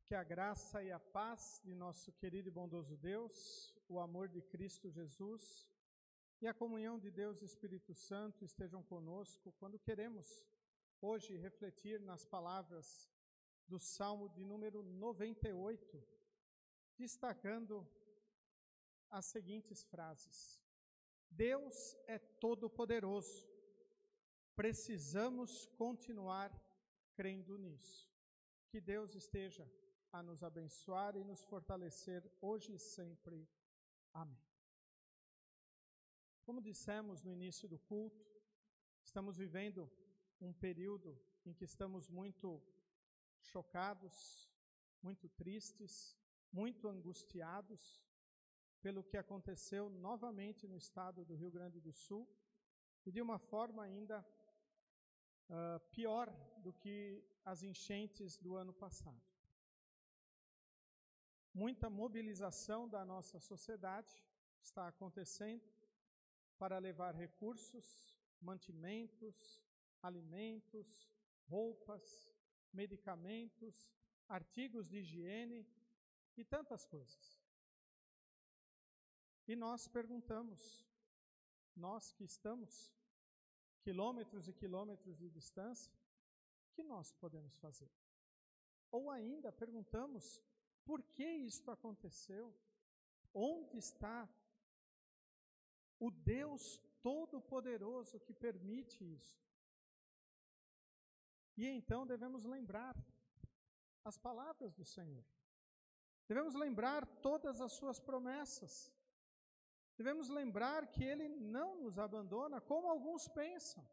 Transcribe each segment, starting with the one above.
Que a graça e a paz de nosso querido e bondoso Deus, o amor de Cristo Jesus e a comunhão de Deus e Espírito Santo estejam conosco quando queremos hoje refletir nas palavras do Salmo de número 98, destacando as seguintes frases: Deus é todo-poderoso, precisamos continuar crendo nisso. Que Deus esteja a nos abençoar e nos fortalecer hoje e sempre. Amém. Como dissemos no início do culto, estamos vivendo um período em que estamos muito chocados, muito tristes, muito angustiados pelo que aconteceu novamente no estado do Rio Grande do Sul e de uma forma ainda pior do que as enchentes do ano passado. Muita mobilização da nossa sociedade está acontecendo para levar recursos, mantimentos, alimentos, roupas, medicamentos, artigos de higiene e tantas coisas. E nós perguntamos, nós que estamos quilômetros e quilômetros de distância, o que nós podemos fazer? Ou ainda perguntamos, por que isto aconteceu? Onde está o Deus Todo-Poderoso que permite isso? E então devemos lembrar as palavras do Senhor. Devemos lembrar todas as suas promessas. Devemos lembrar que Ele não nos abandona, como alguns pensam.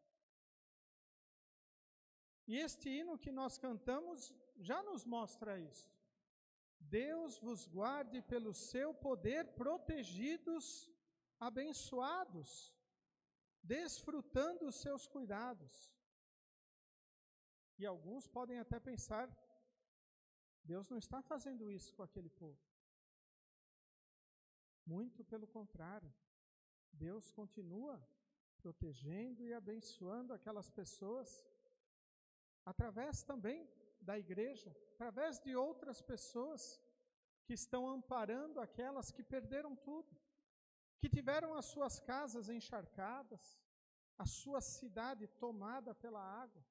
E este hino que nós cantamos já nos mostra isso. Deus vos guarde pelo seu poder, protegidos, abençoados, desfrutando os seus cuidados. E alguns podem até pensar, Deus não está fazendo isso com aquele povo. Muito pelo contrário, Deus continua protegendo e abençoando aquelas pessoas, através também da igreja, através de outras pessoas que estão amparando aquelas que perderam tudo, que tiveram as suas casas encharcadas, a sua cidade tomada pela água.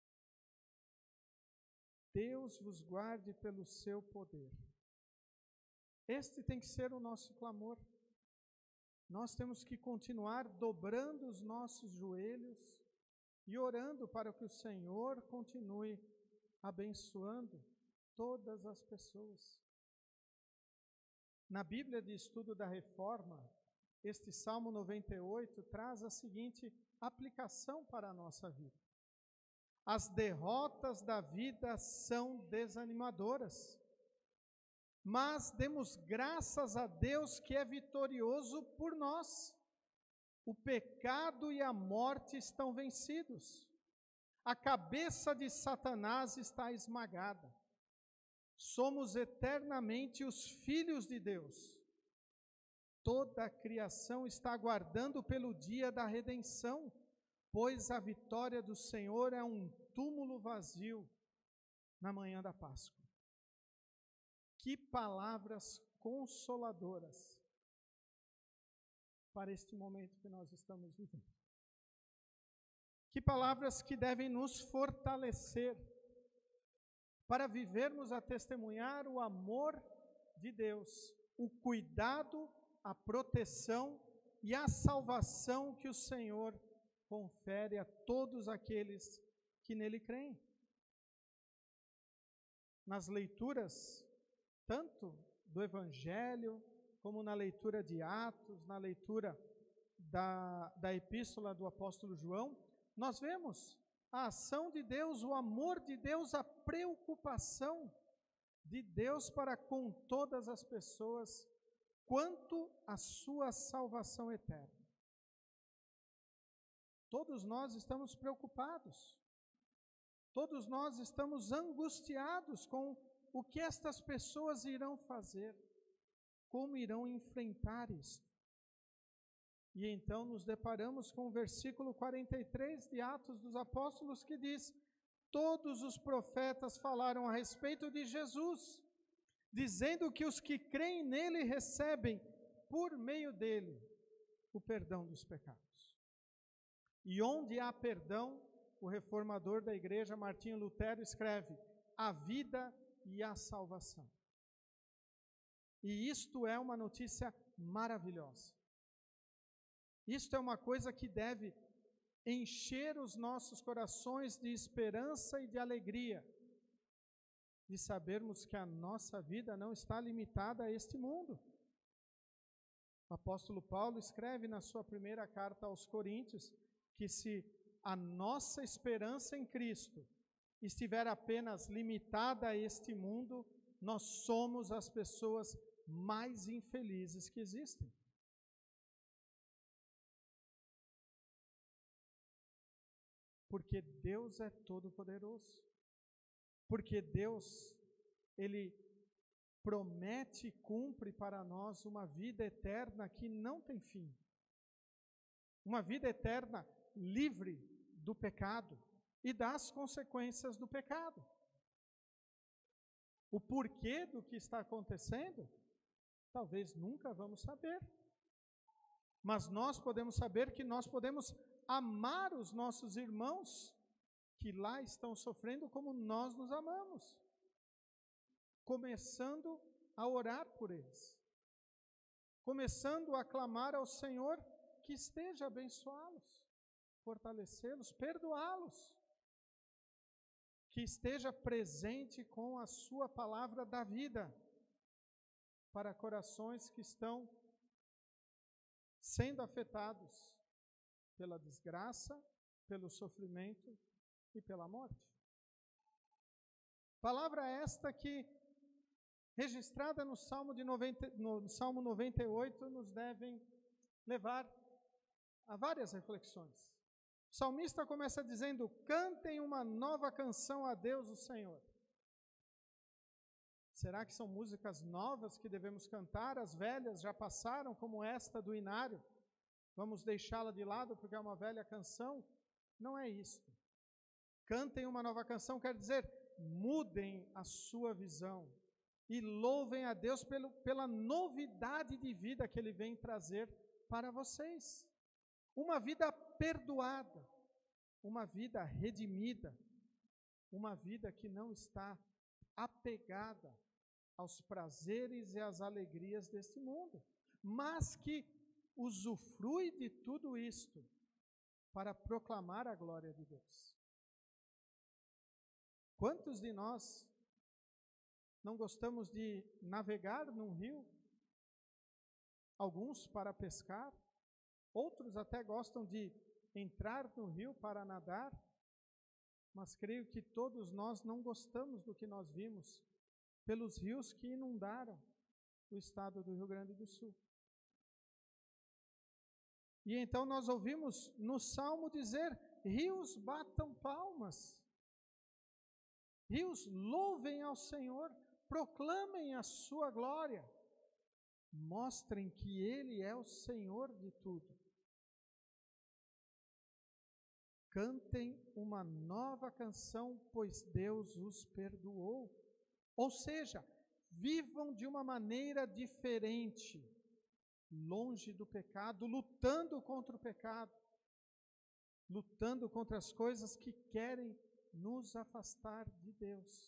Deus vos guarde pelo seu poder. Este tem que ser o nosso clamor. Nós temos que continuar dobrando os nossos joelhos e orando para que o Senhor continue abençoando todas as pessoas. Na Bíblia de Estudo da Reforma, este Salmo 98 traz a seguinte aplicação para a nossa vida. As derrotas da vida são desanimadoras, mas demos graças a Deus que é vitorioso por nós. O pecado e a morte estão vencidos. A cabeça de Satanás está esmagada. Somos eternamente os filhos de Deus. Toda a criação está aguardando pelo dia da redenção, pois a vitória do Senhor é um túmulo vazio na manhã da Páscoa. Que palavras consoladoras para este momento que nós estamos vivendo. Que palavras que devem nos fortalecer para vivermos a testemunhar o amor de Deus, o cuidado, a proteção e a salvação que o Senhor confere a todos aqueles que nele creem. Nas leituras, tanto do Evangelho, como na leitura de Atos, na leitura da Epístola do Apóstolo João, nós vemos a ação de Deus, o amor de Deus, a preocupação de Deus para com todas as pessoas, quanto à sua salvação eterna. Todos nós estamos preocupados, todos nós estamos angustiados com o que estas pessoas irão fazer, como irão enfrentar isto. E então nos deparamos com o versículo 43 de Atos dos Apóstolos que diz: todos os profetas falaram a respeito de Jesus, dizendo que os que creem nele recebem, por meio dele, o perdão dos pecados. E onde há perdão, o reformador da igreja, Martinho Lutero, escreve: a vida e a salvação. E isto é uma notícia maravilhosa. Isto é uma coisa que deve encher os nossos corações de esperança e de alegria, de sabermos que a nossa vida não está limitada a este mundo. O apóstolo Paulo escreve na sua primeira carta aos Coríntios que se a nossa esperança em Cristo estiver apenas limitada a este mundo, nós somos as pessoas mais infelizes que existem. Porque Deus é todo-poderoso. Porque Deus, Ele promete e cumpre para nós uma vida eterna que não tem fim. Uma vida eterna livre do pecado e das consequências do pecado. O porquê do que está acontecendo, talvez nunca vamos saber. Mas nós podemos saber que nós podemos amar os nossos irmãos que lá estão sofrendo como nós nos amamos. Começando a orar por eles. Começando a clamar ao Senhor que esteja a abençoá-los, fortalecê-los, perdoá-los. Que esteja presente com a sua palavra da vida para corações que estão sendo afetados pela desgraça, pelo sofrimento e pela morte. Palavra esta que, registrada no Salmo 98, nos devem levar a várias reflexões. O salmista começa dizendo: cantem uma nova canção a Deus, o Senhor. Será que são músicas novas que devemos cantar? As velhas já passaram, como esta do Inário. Vamos deixá-la de lado porque é uma velha canção? Não é isto. Cantem uma nova canção quer dizer, mudem a sua visão e louvem a Deus pela novidade de vida que Ele vem trazer para vocês. Uma vida perdoada, uma vida redimida, uma vida que não está apegada aos prazeres e às alegrias deste mundo, mas que usufrui de tudo isto para proclamar a glória de Deus. Quantos de nós não gostamos de navegar num rio? Alguns para pescar, outros até gostam de entrar no rio para nadar, mas creio que todos nós não gostamos do que nós vimos pelos rios que inundaram o estado do Rio Grande do Sul. E então nós ouvimos no Salmo dizer: rios batam palmas, rios louvem ao Senhor, proclamem a sua glória, mostrem que Ele é o Senhor de tudo. Cantem uma nova canção, pois Deus os perdoou. Ou seja, vivam de uma maneira diferente, longe do pecado, lutando contra o pecado, lutando contra as coisas que querem nos afastar de Deus.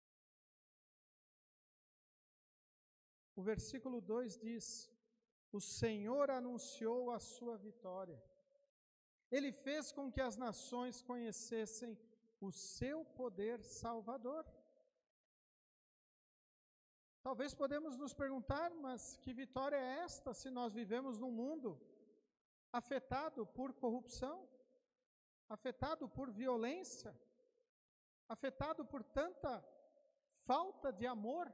O versículo 2 diz: o Senhor anunciou a sua vitória. Ele fez com que as nações conhecessem o seu poder salvador. Talvez podemos nos perguntar, mas que vitória é esta se nós vivemos num mundo afetado por corrupção, afetado por violência, afetado por tanta falta de amor?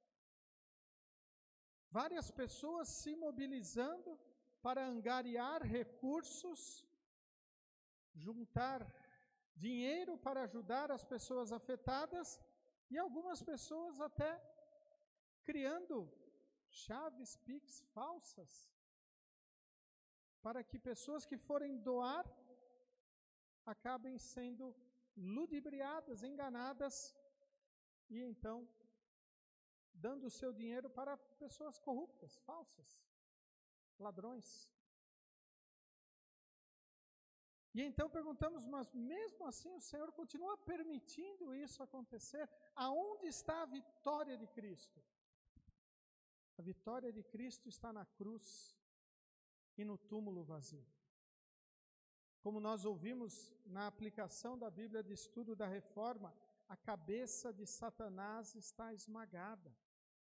Várias pessoas se mobilizando para angariar recursos, juntar dinheiro para ajudar as pessoas afetadas e algumas pessoas até criando chaves Pix falsas para que pessoas que forem doar acabem sendo ludibriadas, enganadas e então dando o seu dinheiro para pessoas corruptas, falsas, ladrões. E então perguntamos, mas mesmo assim o Senhor continua permitindo isso acontecer? Aonde está a vitória de Cristo? A vitória de Cristo está na cruz e no túmulo vazio. Como nós ouvimos na aplicação da Bíblia de Estudo da Reforma, a cabeça de Satanás está esmagada.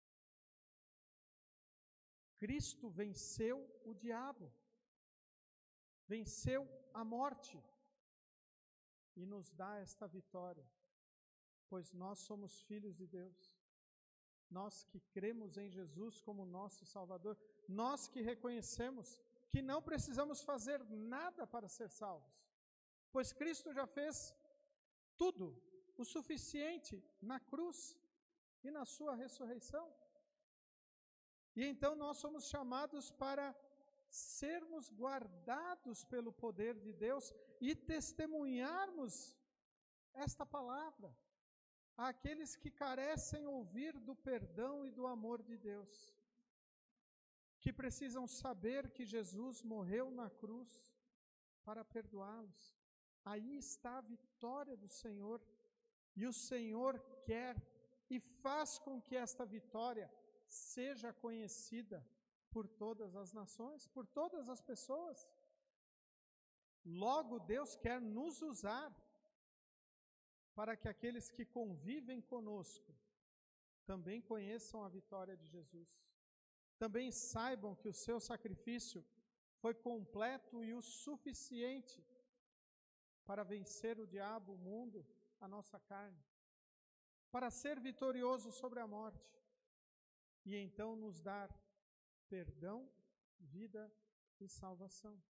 Cristo venceu o diabo, venceu a morte e nos dá esta vitória, pois nós somos filhos de Deus. Nós que cremos em Jesus como nosso Salvador, nós que reconhecemos que não precisamos fazer nada para ser salvos, pois Cristo já fez tudo, o suficiente na cruz e na sua ressurreição. E então nós somos chamados para sermos guardados pelo poder de Deus e testemunharmos esta palavra àqueles que carecem ouvir do perdão e do amor de Deus, que precisam saber que Jesus morreu na cruz para perdoá-los. Aí está a vitória do Senhor, e o Senhor quer e faz com que esta vitória seja conhecida por todas as nações, por todas as pessoas. Logo, Deus quer nos usar para que aqueles que convivem conosco também conheçam a vitória de Jesus. Também saibam que o seu sacrifício foi completo e o suficiente para vencer o diabo, o mundo, a nossa carne, para ser vitorioso sobre a morte e então nos dar perdão, vida e salvação.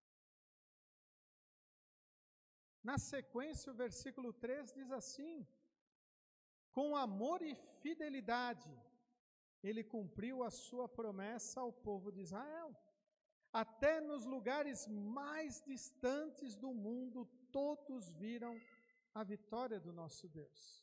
Na sequência, o versículo 3 diz assim: com amor e fidelidade, ele cumpriu a sua promessa ao povo de Israel. Até nos lugares mais distantes do mundo, todos viram a vitória do nosso Deus.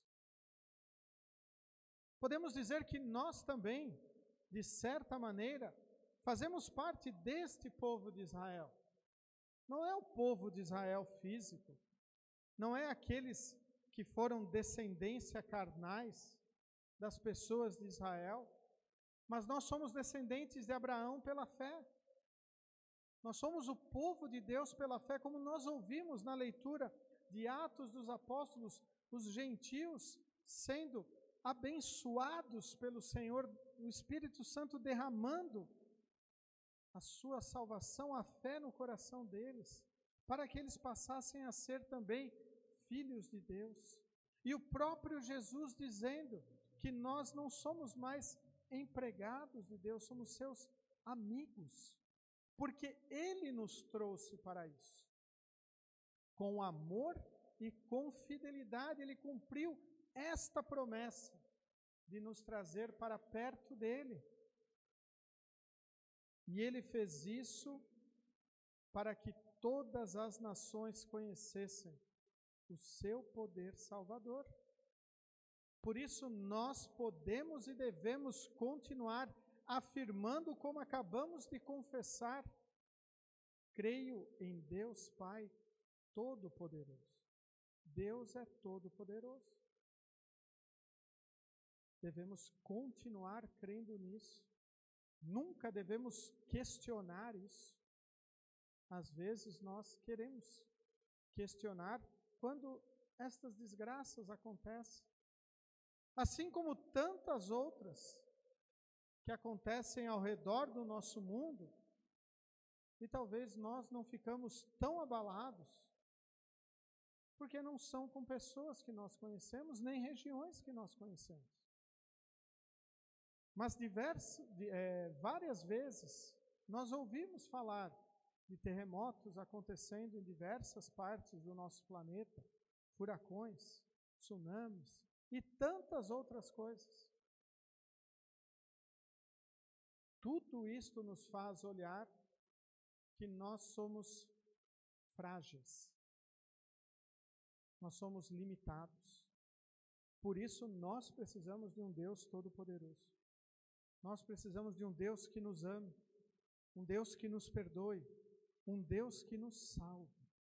Podemos dizer que nós também, de certa maneira, fazemos parte deste povo de Israel. Não é o povo de Israel físico, não é aqueles que foram descendência carnais das pessoas de Israel, mas nós somos descendentes de Abraão pela fé. Nós somos o povo de Deus pela fé, como nós ouvimos na leitura de Atos dos Apóstolos, os gentios sendo abençoados pelo Senhor, o Espírito Santo derramando a sua salvação, a fé no coração deles, para que eles passassem a ser também filhos de Deus. E o próprio Jesus dizendo que nós não somos mais empregados de Deus, somos seus amigos, porque Ele nos trouxe para isso. Com amor e com fidelidade, Ele cumpriu esta promessa de nos trazer para perto dEle. E Ele fez isso para que todas as nações conhecessem o seu poder salvador. Por isso, nós podemos e devemos continuar afirmando, como acabamos de confessar: creio em Deus Pai Todo-Poderoso. Deus é todo-poderoso. Devemos continuar crendo nisso. Nunca devemos questionar isso. Às vezes nós queremos questionar quando estas desgraças acontecem, assim como tantas outras que acontecem ao redor do nosso mundo, e talvez nós não ficamos tão abalados, porque não são com pessoas que nós conhecemos, nem regiões que nós conhecemos. Mas várias vezes nós ouvimos falar de terremotos acontecendo em diversas partes do nosso planeta, furacões, tsunamis e tantas outras coisas. Tudo isto nos faz olhar que nós somos frágeis, nós somos limitados. Por isso nós precisamos de um Deus todo-poderoso. Nós precisamos de um Deus que nos ame, um Deus que nos perdoe, um Deus que nos salve.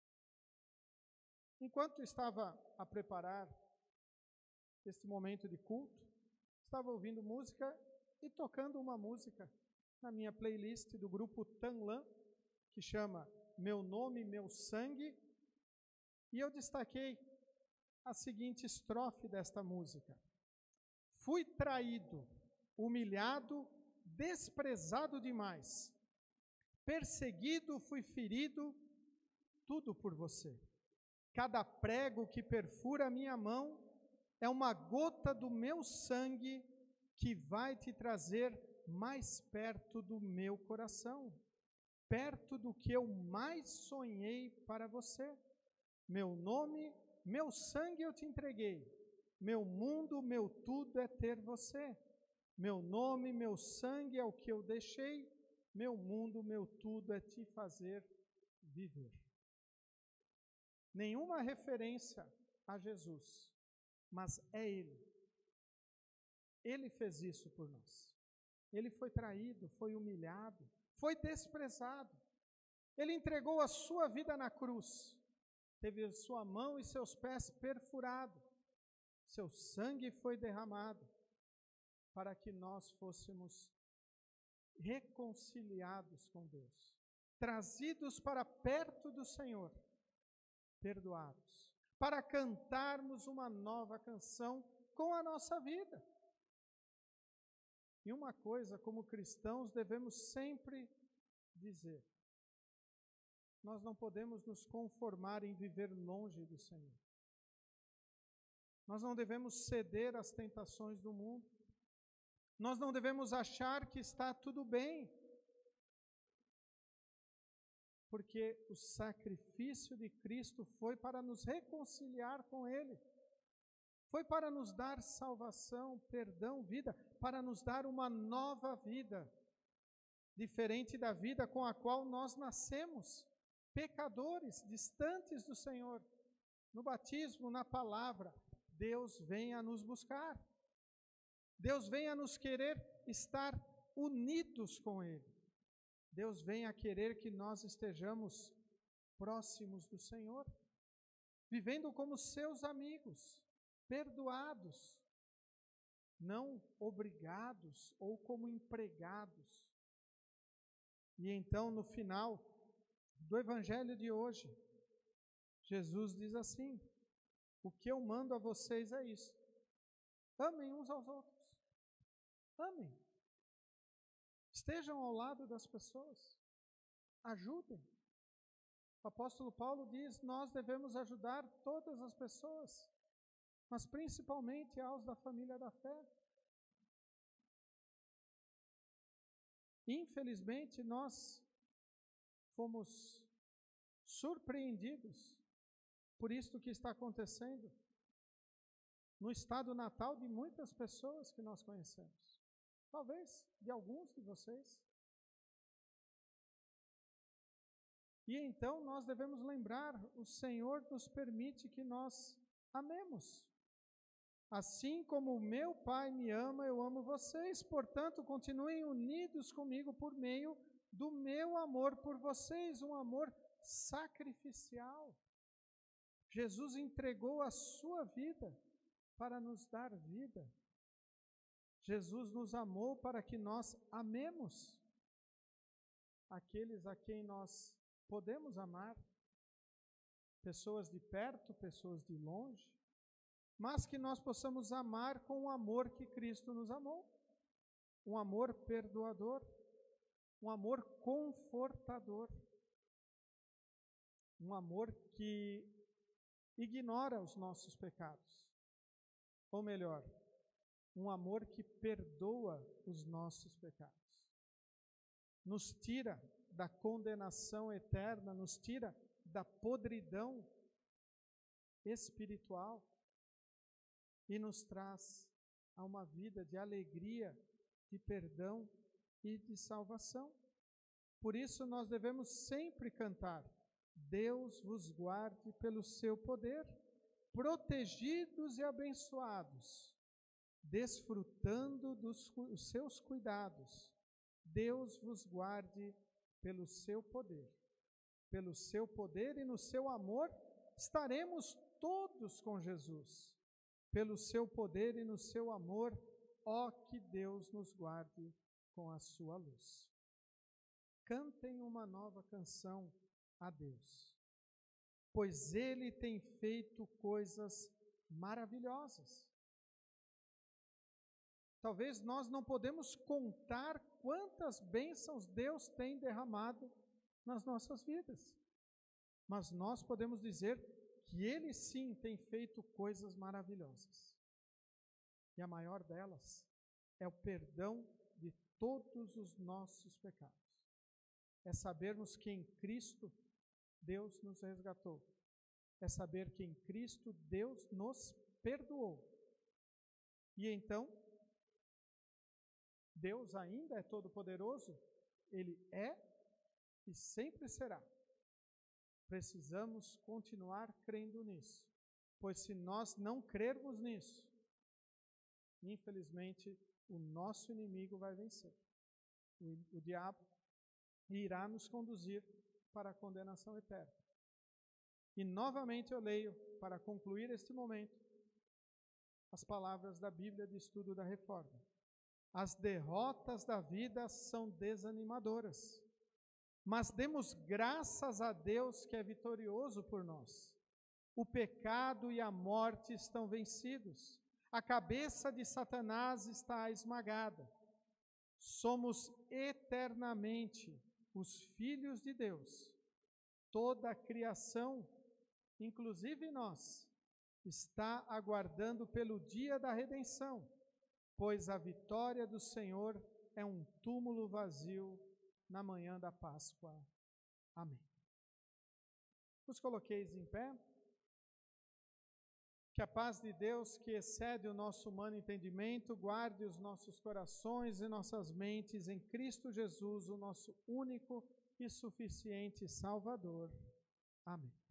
Enquanto estava a preparar este momento de culto, estava ouvindo música e tocando uma música na minha playlist do grupo Tanlan, que chama Meu Nome, Meu Sangue, e eu destaquei a seguinte estrofe desta música: fui traído, humilhado, desprezado demais, perseguido, fui ferido, tudo por você. Cada prego que perfura a minha mão é uma gota do meu sangue que vai te trazer mais perto do meu coração, perto do que eu mais sonhei para você. Meu nome, meu sangue eu te entreguei. Meu mundo, meu tudo é ter você. Meu nome, meu sangue é o que eu deixei. Meu mundo, meu tudo é te fazer viver. Nenhuma referência a Jesus, mas é Ele. Ele fez isso por nós. Ele foi traído, foi humilhado, foi desprezado. Ele entregou a sua vida na cruz, teve sua mão e seus pés perfurados, seu sangue foi derramado para que nós fôssemos reconciliados com Deus, trazidos para perto do Senhor, perdoados, para cantarmos uma nova canção com a nossa vida. E uma coisa, como cristãos, devemos sempre dizer: nós não podemos nos conformar em viver longe do Senhor. Nós não devemos ceder às tentações do mundo. Nós não devemos achar que está tudo bem, porque o sacrifício de Cristo foi para nos reconciliar com Ele. Foi para nos dar salvação, perdão, vida, para nos dar uma nova vida, diferente da vida com a qual nós nascemos, pecadores, distantes do Senhor. No batismo, na palavra, Deus vem a nos buscar. Deus vem a nos querer estar unidos com Ele. Deus vem a querer que nós estejamos próximos do Senhor, vivendo como seus amigos, perdoados, não obrigados ou como empregados. E então, no final do Evangelho de hoje, Jesus diz assim: o que eu mando a vocês é isso: amem uns aos outros. Amem. Estejam ao lado das pessoas. Ajudem. O apóstolo Paulo diz: nós devemos ajudar todas as pessoas, mas principalmente aos da família da fé. Infelizmente, nós fomos surpreendidos por isto que está acontecendo no estado natal de muitas pessoas que nós conhecemos. Talvez de alguns de vocês. E então nós devemos lembrar: o Senhor nos permite que nós amemos. Assim como o meu Pai me ama, eu amo vocês. Portanto, continuem unidos comigo por meio do meu amor por vocês, um amor sacrificial. Jesus entregou a sua vida para nos dar vida. Jesus nos amou para que nós amemos aqueles a quem nós podemos amar, pessoas de perto, pessoas de longe, mas que nós possamos amar com o amor que Cristo nos amou, um amor perdoador, um amor confortador, um amor que ignora os nossos pecados, ou melhor, um amor que perdoa os nossos pecados, nos tira da condenação eterna, nos tira da podridão espiritual e nos traz a uma vida de alegria, de perdão e de salvação. Por isso nós devemos sempre cantar: Deus vos guarde pelo seu poder, protegidos e abençoados desfrutando dos seus cuidados. Deus vos guarde pelo seu poder. Pelo seu poder e no seu amor estaremos todos com Jesus. Pelo seu poder e no seu amor, ó que Deus nos guarde com a sua luz. Cantem uma nova canção a Deus, pois Ele tem feito coisas maravilhosas. Talvez nós não podemos contar quantas bênçãos Deus tem derramado nas nossas vidas, mas nós podemos dizer que Ele sim tem feito coisas maravilhosas. E a maior delas é o perdão de todos os nossos pecados. É sabermos que em Cristo Deus nos resgatou. É saber que em Cristo Deus nos perdoou. E então, Deus ainda é todo-poderoso? Ele é e sempre será. Precisamos continuar crendo nisso, pois se nós não crermos nisso, infelizmente, o nosso inimigo vai vencer. O diabo irá nos conduzir para a condenação eterna. E novamente eu leio, para concluir este momento, as palavras da Bíblia de Estudo da Reforma. As derrotas da vida são desanimadoras, mas demos graças a Deus que é vitorioso por nós. O pecado e a morte estão vencidos. A cabeça de Satanás está esmagada. Somos eternamente os filhos de Deus. Toda a criação, inclusive nós, está aguardando pelo dia da redenção, pois a vitória do Senhor é um túmulo vazio na manhã da Páscoa. Amém. Os coloqueis em pé. Que a paz de Deus, que excede o nosso humano entendimento, guarde os nossos corações e nossas mentes em Cristo Jesus, o nosso único e suficiente Salvador. Amém.